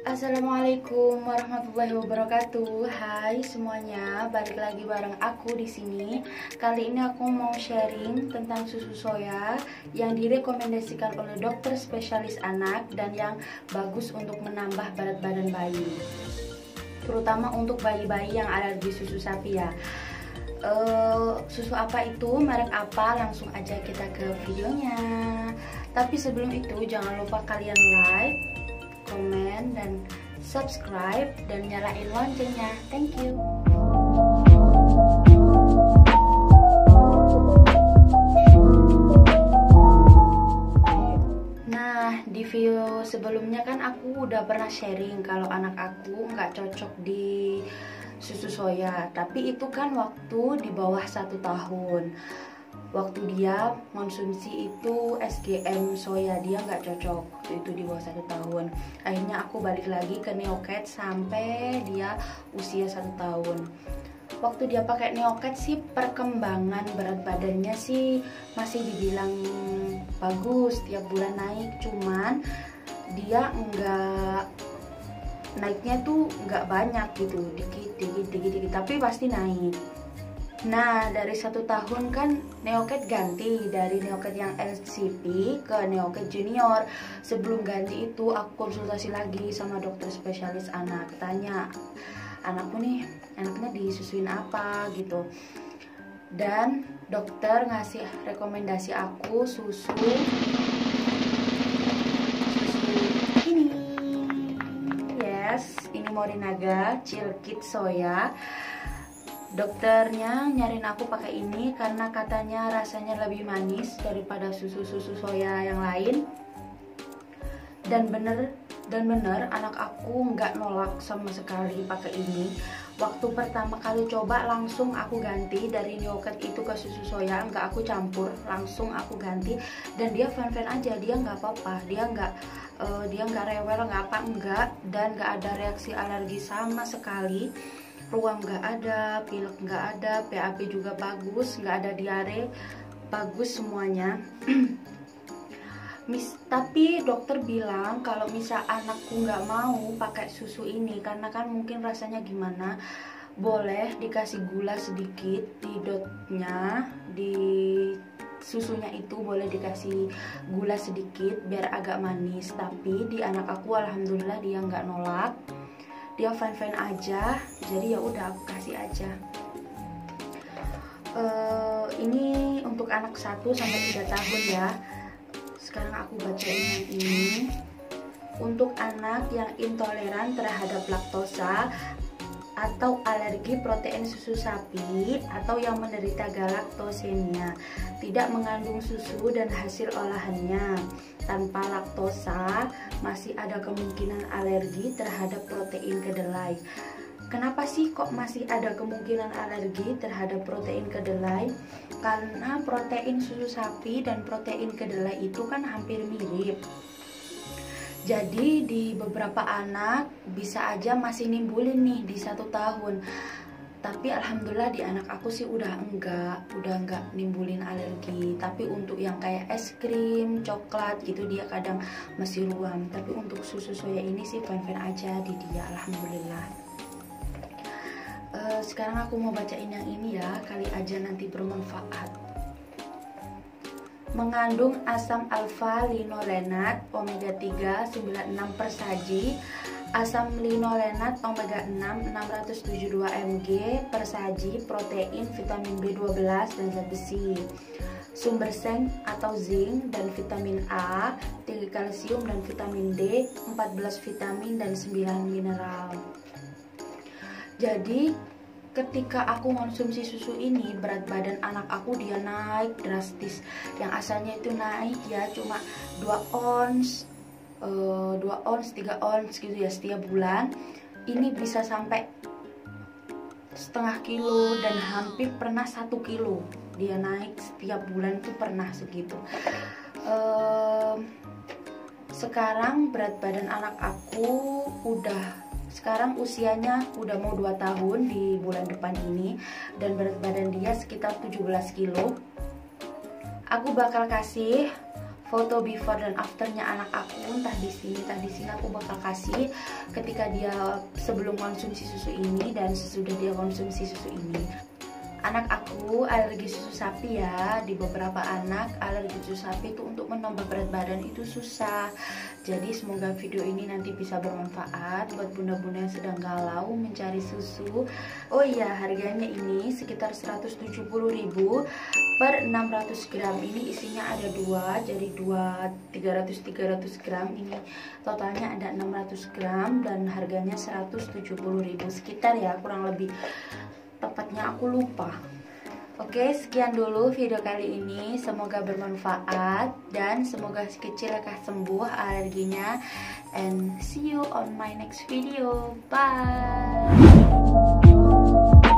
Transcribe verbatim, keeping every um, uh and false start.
Assalamualaikum warahmatullahi wabarakatuh. Hai semuanya, balik lagi bareng aku di sini. Kali ini aku mau sharing tentang susu soya yang direkomendasikan oleh dokter spesialis anak dan yang bagus untuk menambah berat badan bayi, terutama untuk bayi-bayi yang alergi susu sapi ya. Uh, susu apa itu, merek apa, langsung aja kita ke videonya. Tapi sebelum itu jangan lupa kalian like, komen, dan subscribe, dan nyalain loncengnya. Thank you. Nah, di video sebelumnya kan aku udah pernah sharing kalau anak aku nggak cocok di susu soya. Tapi itu kan waktu di bawah satu tahun. Waktu dia konsumsi itu S G M soya, dia nggak cocok waktu itu di bawah satu tahun. Akhirnya aku balik lagi ke Neocat sampai dia usia satu tahun. Waktu dia pakai Neocat sih perkembangan berat badannya sih masih dibilang bagus, tiap bulan naik. Cuman dia nggak naiknya tuh nggak banyak gitu, dikit dikit dikit dikit, tapi pasti naik. Nah, dari satu tahun kan Neocat ganti dari Neocat yang L C P ke Neocat Junior. Sebelum ganti itu aku konsultasi lagi sama dokter spesialis anak, tanya anakku nih enaknya disusuin apa gitu. Dan dokter ngasih rekomendasi aku susu susu ini. Yes, ini Morinaga Chilkit Soya. Dokternya nyarin aku pakai ini karena katanya rasanya lebih manis daripada susu-susu soya yang lain. Dan bener dan bener anak aku nggak nolak sama sekali pakai ini. Waktu pertama kali coba langsung aku ganti dari Neocat itu ke susu soya, nggak aku campur, langsung aku ganti. Dan dia fan-fan aja, dia nggak apa-apa, dia nggak uh, dia nggak rewel, nggak apa enggak, dan nggak ada reaksi alergi sama sekali. Ruam nggak ada, pilek nggak ada, P A P juga bagus, nggak ada diare, bagus semuanya. Mis, tapi dokter bilang kalau misal anakku nggak mau pakai susu ini karena kan mungkin rasanya gimana, boleh dikasih gula sedikit di dotnya, di susunya itu boleh dikasih gula sedikit biar agak manis. Tapi di anak aku alhamdulillah dia nggak nolak, dia fine-fine aja, jadi ya udah aku kasih aja. Uh, ini untuk anak satu sampai tiga tahun ya. Sekarang aku bacain yang ini. Untuk anak yang intoleran terhadap laktosa atau alergi protein susu sapi atau yang menderita galaktosemia, tidak mengandung susu dan hasil olahannya, tanpa laktosa, masih ada kemungkinan alergi terhadap protein kedelai. Kenapa sih kok masih ada kemungkinan alergi terhadap protein kedelai? Karena protein susu sapi dan protein kedelai itu kan hampir mirip. Jadi di beberapa anak bisa aja masih nimbulin nih di satu tahun. Tapi alhamdulillah di anak aku sih udah enggak, udah enggak nimbulin alergi. Tapi untuk yang kayak es krim, coklat gitu dia kadang masih ruam. Tapi untuk susu soya ini sih fine-fine aja di dia, alhamdulillah. Uh, sekarang aku mau bacain yang ini ya, kali aja nanti bermanfaat. Mengandung asam alfa linolenat omega tiga sembilan puluh enam per saji, asam linolenat omega enam enam ratus tujuh puluh dua miligram per saji, protein, vitamin B dua belas dan zat besi, sumber seng atau zinc dan vitamin A, tinggi kalsium dan vitamin D, empat belas vitamin dan sembilan mineral. Jadi ketika aku konsumsi susu ini, berat badan anak aku dia naik drastis. Yang asalnya itu naik ya cuma dua ons, dua ons, tiga ons gitu ya setiap bulan. Ini bisa sampai setengah kilo dan hampir pernah satu kilo. Dia naik setiap bulan tuh pernah segitu. uh, Sekarang berat badan anak aku udah, sekarang usianya udah mau dua tahun di bulan depan ini, dan berat badan dia sekitar tujuh belas kilo. Aku bakal kasih foto before dan afternya anak aku, entah di sini entah di sini aku bakal kasih ketika dia sebelum konsumsi susu ini dan sesudah dia konsumsi susu ini. Anak aku alergi susu sapi ya. Di beberapa anak alergi susu sapi itu untuk menambah berat badan itu susah. Jadi semoga video ini nanti bisa bermanfaat buat bunda-bunda yang sedang galau mencari susu. Oh iya, harganya ini sekitar seratus tujuh puluh ribu per enam ratus gram. Ini isinya ada dua, jadi dua tiga ratus tiga ratus gram. Ini totalnya ada enam ratus gram dan harganya seratus tujuh puluh ribu sekitar ya, kurang lebih. Tepatnya aku lupa. Oke, sekian dulu video kali ini. Semoga bermanfaat dan semoga si kecil lekas sembuh alerginya. And see you on my next video. Bye.